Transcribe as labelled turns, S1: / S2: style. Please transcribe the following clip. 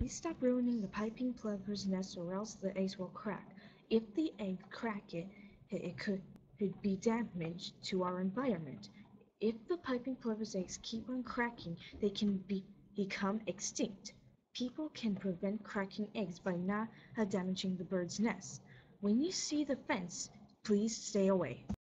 S1: Please stop ruining the piping plover's nest or else the eggs will crack. If the egg crack it could be damage to our environment. If the piping plover's eggs keep on cracking, they can become extinct. People can prevent cracking eggs by not damaging the bird's nest. When you see the fence, please stay away.